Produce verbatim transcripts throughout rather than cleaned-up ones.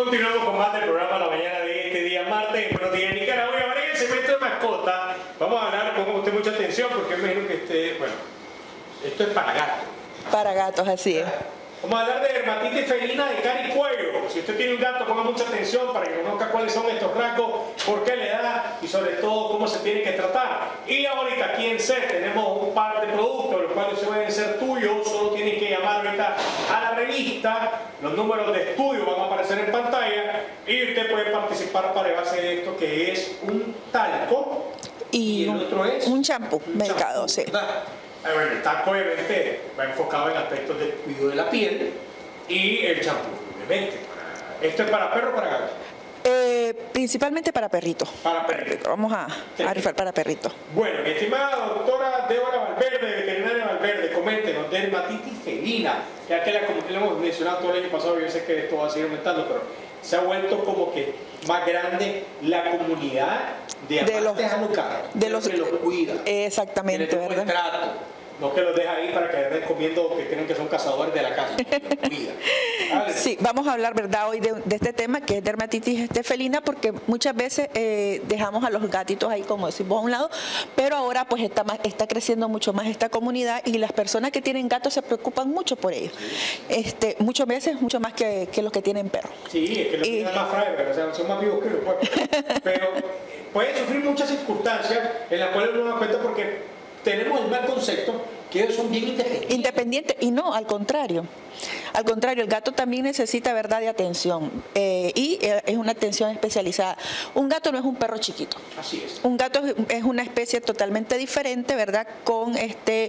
Continuamos con más del programa La Mañana de este día martes. Buenos días, Nicaragua. Ahora en el segmento de mascota vamos a hablar, ponga usted mucha atención porque me imagino que este, bueno, esto es para gatos. Para gatos, así es. Vamos a hablar de dermatitis felina de cara y cuello. Si usted tiene un gato, ponga mucha atención para que conozca cuáles son estos rasgos, por qué le da y sobre todo cómo se tiene que tratar. Y ahorita aquí en C E T tenemos un par de productos, los cuales se pueden ser tuyos. Solo tienen que llamar ahorita a la revista. Los números de estudio van a aparecer en pantalla y usted puede participar para llevarse de esto, que es un talco y, y el otro es un champú medicado, sí. ¿Verdad? Bueno, el talco obviamente va enfocado en aspectos del cuidado de la piel y el champú, obviamente. ¿Esto es para perro o para gato? Eh, principalmente para perritos. Para perritos. Vamos a, a rifar para perritos. Bueno, mi estimada doctora Débora Valverde, veterinaria Valverde, coméntenos, dermatitis felina, ya que la, como que lo hemos mencionado todo el año pasado, yo sé que esto va a seguir aumentando, pero se ha vuelto como que más grande la comunidad de, de los alocados, de los que los cuida. Exactamente, que les ¿verdad? Trato, no que los deja ahí para que anden comiendo, que creen que son cazadores de la casa. Cuida. Vale. Sí, vamos a hablar, ¿verdad?, hoy de, de este tema que es dermatitis este, felina, porque muchas veces eh, dejamos a los gatitos ahí, como decimos, a un lado, pero ahora pues está, más, está creciendo mucho más esta comunidad y las personas que tienen gatos se preocupan mucho por ellos. Sí. Este, muchas veces, mucho más que, que los que tienen perros. Sí, es que los y, tienen más frágiles, o sea, son más vivos que los perros. Pero pueden sufrir muchas circunstancias en las cuales uno da cuenta porque tenemos el mal concepto que ellos son bien independientes. Independientes, y no, al contrario. Al contrario, el gato también necesita, ¿verdad?, de atención eh, y eh, es una atención especializada. Un gato no es un perro chiquito. Así es. Un gato es, es una especie totalmente diferente, ¿verdad?, con este...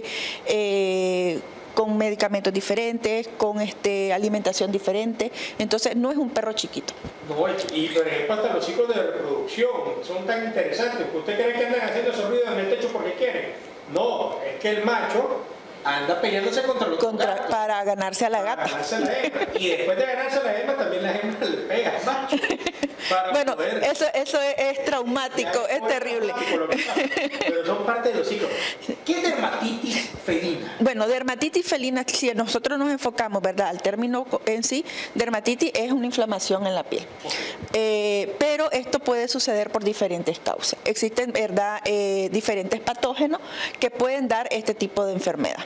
Eh, con medicamentos diferentes, con este alimentación diferente, entonces no es un perro chiquito. No, y por ejemplo hasta los ciclos de reproducción son tan interesantes, ¿usted cree que andan haciendo esos ruidos en el techo porque quieren? No, es que el macho anda peleándose contra los contra, gatos, para ganarse a la para gata. Ganarse a la hembra. Y después de ganarse a la hembra, también la hembra le pega al macho. Bueno, poder... eso, eso es, es traumático, es, es terrible. Pero son parte de los ciclos. ¿Qué es dermatitis felina? Bueno, dermatitis felina, si nosotros nos enfocamos, ¿verdad?, al término en sí, dermatitis es una inflamación en la piel. Okay. Eh, pero esto puede suceder por diferentes causas. Existen, ¿verdad?, eh, diferentes patógenos que pueden dar este tipo de enfermedad.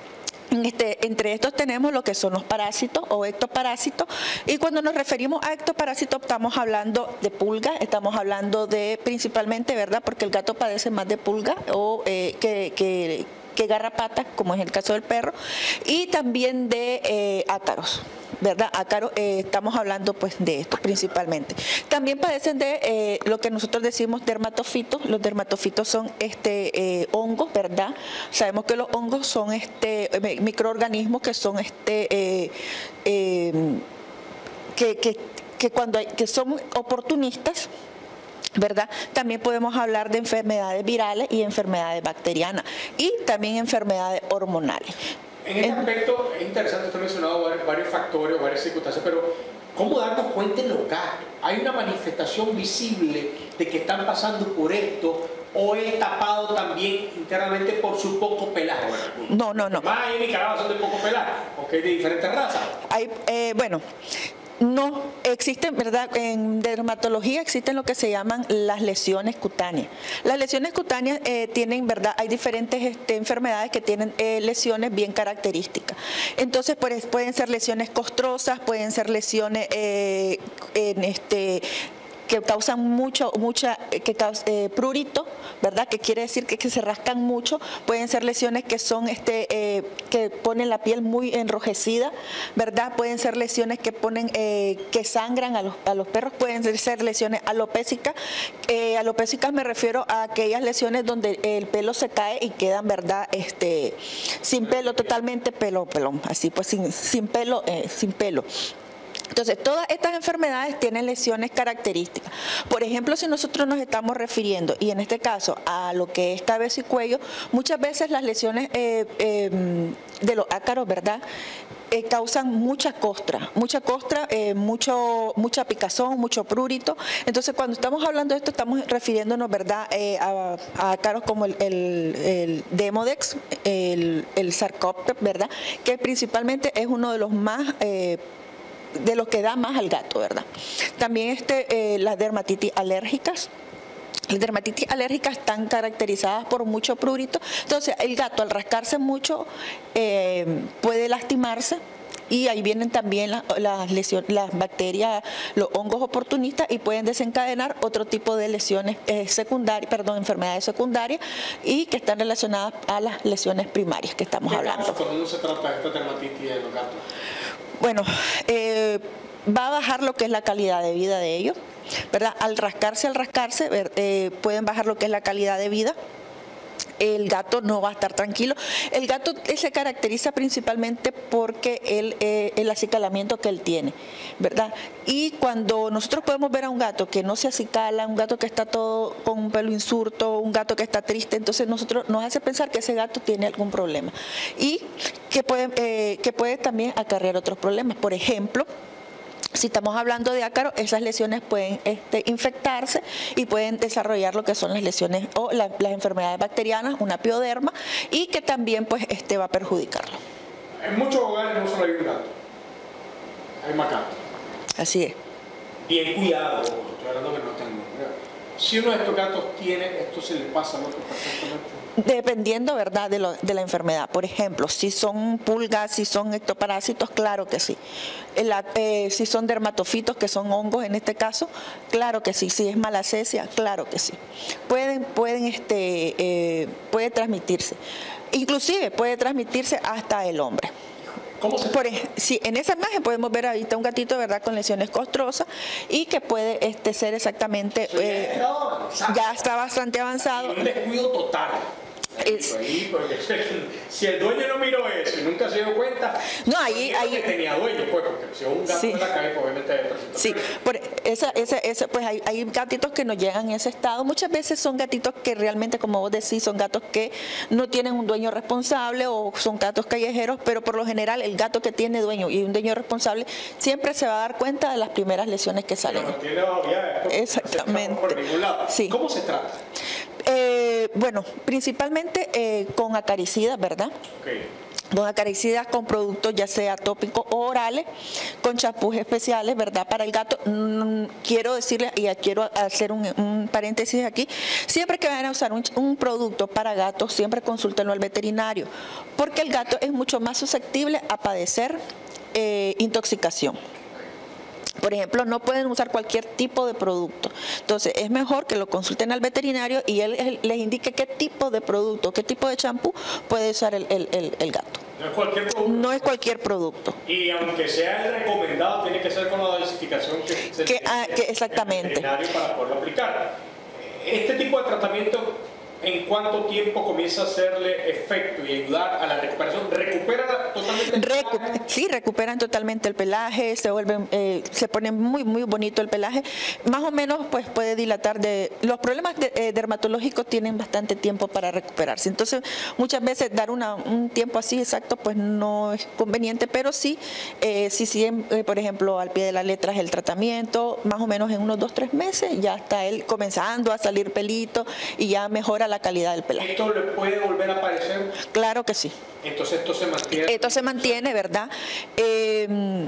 Este, entre estos tenemos lo que son los parásitos o ectoparásitos, y cuando nos referimos a ectoparásitos estamos hablando de pulga, estamos hablando de principalmente, ¿verdad?, porque el gato padece más de pulga o eh, que, que, que garrapatas, como es el caso del perro, y también de eh, ácaros. ¿Verdad? Ácaro, eh, estamos hablando pues de esto principalmente. También padecen de eh, lo que nosotros decimos dermatofitos. Los dermatofitos son este eh, hongos, ¿verdad? Sabemos que los hongos son este microorganismos que son este eh, eh, que, que, que cuando hay, que son oportunistas, ¿verdad? También podemos hablar de enfermedades virales y enfermedades bacterianas y también enfermedades hormonales. En este aspecto es interesante, usted ha mencionado varios, varios factores, varias circunstancias, pero ¿cómo darnos cuenta en los gatos? ¿Hay una manifestación visible de que están pasando por esto o es tapado también internamente por su poco pelaje? No, no, no. Más en Nicaragua son de poco pelaje, porque hay de diferentes razas. Hay, eh, bueno... No, existen, ¿verdad? En dermatología existen lo que se llaman las lesiones cutáneas. Las lesiones cutáneas eh, tienen, ¿verdad? Hay diferentes este, enfermedades que tienen eh, lesiones bien características. Entonces, pues, pueden ser lesiones costrosas, pueden ser lesiones eh, en este... que causan mucho, mucha, que causa, eh, prurito, ¿verdad? Que quiere decir que, que se rascan mucho. Pueden ser lesiones que son, este, eh, que ponen la piel muy enrojecida, ¿verdad? Pueden ser lesiones que ponen, eh, que sangran a los, a los perros. Pueden ser lesiones alopésicas. Eh, alopésicas me refiero a aquellas lesiones donde el pelo se cae y quedan, ¿verdad? Este, sin pelo, totalmente pelo, pelón, así pues, sin, sin pelo, eh, sin pelo. Entonces, todas estas enfermedades tienen lesiones características. Por ejemplo, si nosotros nos estamos refiriendo, y en este caso, a lo que es cabeza y cuello, muchas veces las lesiones eh, eh, de los ácaros, ¿verdad?, Eh, causan mucha costra, mucha costra, eh, mucho, mucha picazón, mucho prurito. Entonces, cuando estamos hablando de esto, estamos refiriéndonos, ¿verdad?, eh, a, a ácaros como el, el, el Demodex, el, el Sarcoptes, ¿verdad?, que principalmente es uno de los más... Eh, de lo que da más al gato, ¿verdad? También este, eh, las dermatitis alérgicas. Las dermatitis alérgicas están caracterizadas por mucho prurito, entonces el gato al rascarse mucho eh, puede lastimarse. Y ahí vienen también las, las lesiones, las bacterias, los hongos oportunistas y pueden desencadenar otro tipo de lesiones eh, secundarias, perdón, enfermedades secundarias y que están relacionadas a las lesiones primarias que estamos hablando. ¿Cómo se trata esta dermatitis de los gatos? Bueno, eh, va a bajar lo que es la calidad de vida de ellos, ¿verdad? Al rascarse, al rascarse, eh, pueden bajar lo que es la calidad de vida. El gato no va a estar tranquilo. El gato se caracteriza principalmente porque él, eh, el acicalamiento que él tiene, ¿verdad? Y cuando nosotros podemos ver a un gato que no se acicala, un gato que está todo con un pelo insurto, un gato que está triste, entonces nosotros nos hace pensar que ese gato tiene algún problema y que puede, eh, que puede también acarrear otros problemas. Por ejemplo, si estamos hablando de ácaro, esas lesiones pueden este, infectarse y pueden desarrollar lo que son las lesiones o la, las enfermedades bacterianas, una pioderma, y que también pues, este, va a perjudicarlo. En muchos hogares no solo hay un gato, hay más gatos. Así es. Bien cuidado, estoy hablando que no tengo. Si uno de estos gatos tiene, esto se le pasa al otro perfectamente. Dependiendo, ¿verdad?, de, lo, de la enfermedad. Por ejemplo, si son pulgas, si son ectoparásitos, claro que sí. La, eh, si son dermatofitos, que son hongos en este caso, claro que sí. Si es malacesia, claro que sí. Pueden, pueden, este, eh, puede transmitirse. Inclusive puede transmitirse hasta el hombre. ¿Cómo se Por, sí, en esa imagen podemos ver ahorita un gatito, ¿verdad?, con lesiones costrosas y que puede este, ser exactamente, eh, ya está bastante avanzado. Un descuido total. Es, ahí, porque, si el dueño no miró eso y nunca se dio cuenta, no, ahí, ahí que tenía dueño, pues, porque si un gato sí. en la calle, pues obviamente hay otra situación. Sí, por esa, esa, esa, pues hay, hay gatitos que no llegan en ese estado. Muchas veces son gatitos que realmente, como vos decís, son gatos que no tienen un dueño responsable o son gatos callejeros, pero por lo general el gato que tiene dueño y un dueño responsable siempre se va a dar cuenta de las primeras lesiones que salen. No tiene obviedad, exactamente. Por ningún lado. Sí. ¿Cómo se trata? Eh, bueno, principalmente eh, con acaricidas, ¿verdad? Okay. Con acaricidas con productos ya sea tópicos o orales, con champús especiales, ¿verdad? Para el gato, mm, quiero decirle, y quiero hacer un, un paréntesis aquí, siempre que vayan a usar un, un producto para gatos, siempre consúltenlo al veterinario, porque el gato es mucho más susceptible a padecer eh, intoxicación. Por ejemplo, no pueden usar cualquier tipo de producto. Entonces, es mejor que lo consulten al veterinario y él, él les indique qué tipo de producto, qué tipo de champú puede usar el, el, el, el gato. No es cualquier producto. No es cualquier producto. Y aunque sea el recomendado, tiene que ser con la dosificación que se que, ah, que exactamente. el veterinario para poderlo aplicar. Este tipo de tratamiento, ¿en cuánto tiempo comienza a hacerle efecto y ayudar a la recuperación? ¿Recupera totalmente el Recu pelaje? Sí, recuperan totalmente el pelaje, se vuelven, eh, se pone muy muy bonito el pelaje. Más o menos pues puede dilatar de... Los problemas de, eh, dermatológicos tienen bastante tiempo para recuperarse. Entonces muchas veces dar una, un tiempo así exacto pues no es conveniente, pero sí, eh, si siguen, eh, por ejemplo, al pie de la letra es el tratamiento, más o menos en unos dos, tres meses ya está él comenzando a salir pelito y ya mejora la calidad del pelaje. ¿Esto le puede volver a aparecer? Claro que sí. Entonces esto se mantiene. Esto se mantiene, ¿verdad? Eh,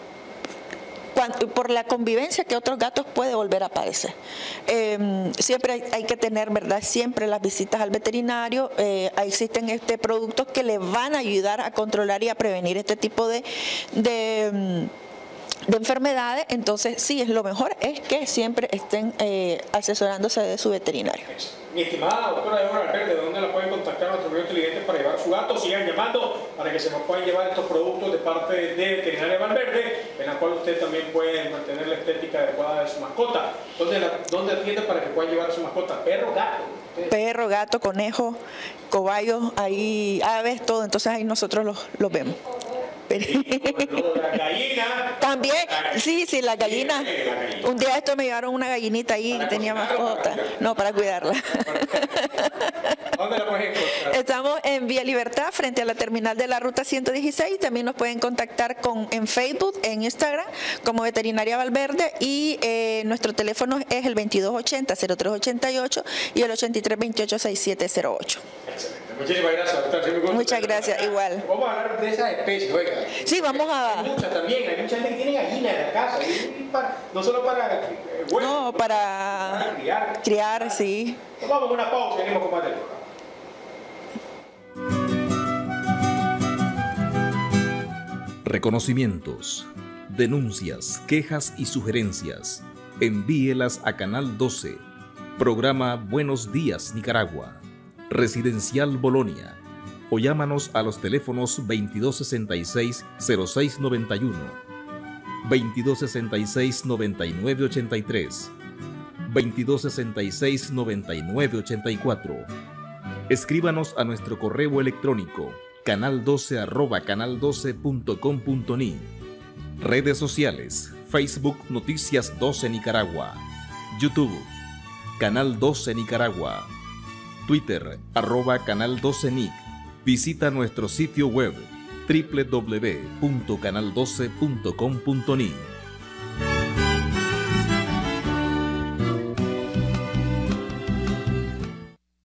cuando, por la convivencia que otros gatos puede volver a aparecer. Eh, siempre hay, hay que tener, ¿verdad? Siempre las visitas al veterinario. Eh, existen este productos que le van a ayudar a controlar y a prevenir este tipo de... de de enfermedades, entonces sí, es lo mejor es que siempre estén eh, asesorándose de su veterinario. Mi estimada doctora Débora Valverde, ¿de dónde la pueden contactar a nuestros amigos inteligentes para llevar su gato? Sigan llamando para que se nos puedan llevar estos productos de parte de Veterinaria Valverde, en la cual usted también puede mantener la estética adecuada de su mascota. ¿Dónde, la, dónde atiende para que puedan llevar a su mascota? ¿Perro, gato? ¿Ustedes? Perro, gato, conejo, cobayos, ahí aves, todo, entonces ahí nosotros los, los vemos. Sí, la gallina. También, sí, sí, la gallina. Un día esto me llevaron una gallinita ahí que tenía mascota. No, para cuidarla. ¿Dónde la pueden encontrar? Estamos en Vía Libertad, frente a la terminal de la Ruta ciento dieciséis. También nos pueden contactar con, en Facebook, en Instagram, como Veterinaria Valverde. Y eh, nuestro teléfono es el veintidós ochenta, cero tres ochenta y ocho y el ochenta y tres veintiocho, sesenta y siete cero ocho. Excelente. Muchísimas gracias, doctor. Sí, me gusta. Muchas gracias, igual. Vamos a hablar de esas especies, oiga. Sí, vamos a... Hay muchas también, hay mucha gente que tiene gallinas en la casa, y para, no solo para eh, huevos, No, para, para criar. criar, sí. Nos vamos a una pausa y venimos con más del programa. Reconocimientos, denuncias, quejas y sugerencias. Envíelas a Canal doce. Programa Buenos Días Nicaragua. Residencial Bolonia. O llámanos a los teléfonos veintidós sesenta y seis, cero seis noventa y uno, veintidós sesenta y seis, noventa y nueve ochenta y tres, veintidós sesenta y seis, noventa y nueve ochenta y cuatro. Escríbanos a nuestro correo electrónico canal doce arroba canal doce punto com punto ni. Redes sociales: Facebook Noticias doce Nicaragua, YouTube Canal doce Nicaragua, Twitter arroba Canal doce Nic. Visita nuestro sitio web doble u doble u doble u punto canal doce punto com punto ni.